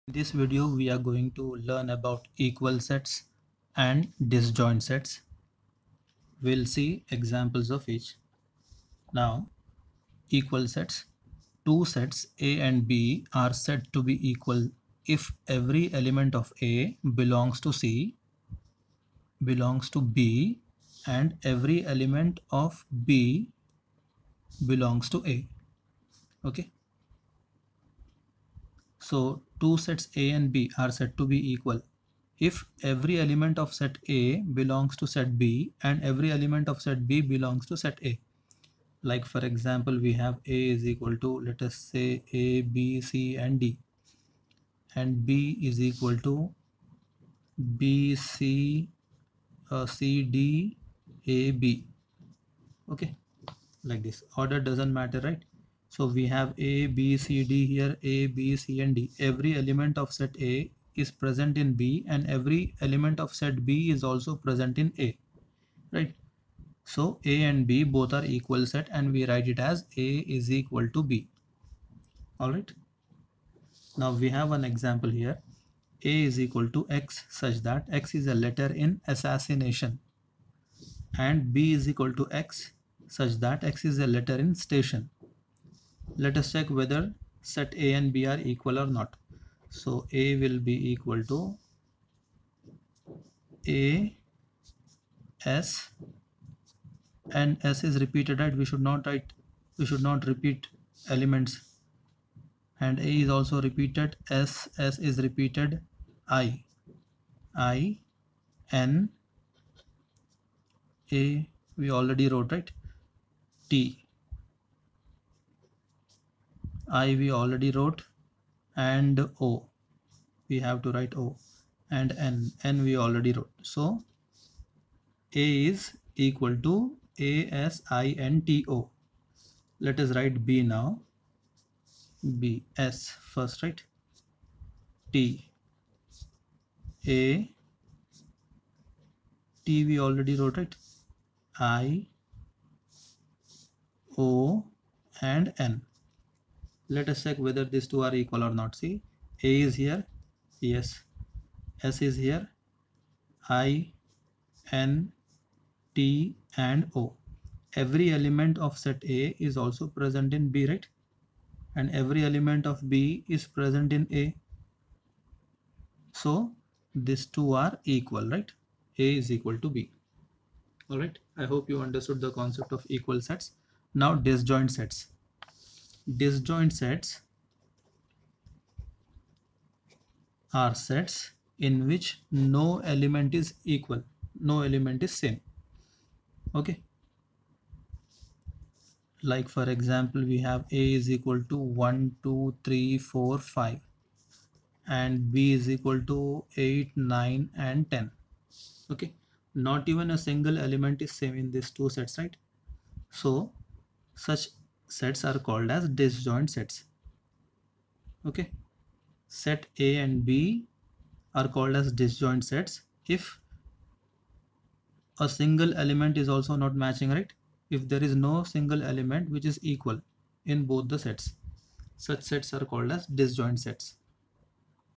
In this video, we are going to learn about equal sets and disjoint sets. We'll see examples of each. Now, equal sets. Two sets A and B are said to be equal if every element of A belongs to C, belongs to B, and every element of B belongs to A. Okay. So, two sets A and B are said to be equal if every element of set A belongs to set B and every element of set B belongs to set A. Like for example, we have A is equal to, let us say, A, B, C and D, and B is equal to B, C, C, D, A, B. Okay, like this. Order doesn't matter, right? So we have A, B, C, D here, A, B, C and D. Every element of set A is present in B and every element of set B is also present in A, right? So A and B both are equal set and we write it as A is equal to B. Alright. Now we have an example here. A is equal to X such that X is a letter in assassination and B is equal to X such that X is a letter in station. Let us check whether set A and B are equal or not. So A will be equal to A, S, and S is repeated, right? We should not repeat elements, and A is also repeated, S is repeated, I, N, A we already wrote, right? T, I we already wrote, and O we have to write O, and N we already wrote. So A is equal to ASINTO. Let us write B now. B, S first, right? T, A, T we already wrote, right? I, O and N. Let us check whether these two are equal or not. See, A is here, yes. S is here, I, N, T and O. Every element of set A is also present in B, right? And every element of B is present in A. So these two are equal, right? A is equal to B. Alright, I hope you understood the concept of equal sets. Now disjoint sets. Disjoint sets are sets in which no element is equal, no element is same. Okay. Like for example, we have A is equal to 1, 2, 3, 4, 5 and B is equal to 8, 9 and 10. Okay, not even a single element is same in these two sets, right? So such sets are called as disjoint sets. Okay, set A and B are called as disjoint sets if a single element is also not matching, right? If there is no single element which is equal in both the sets, such sets are called as disjoint sets.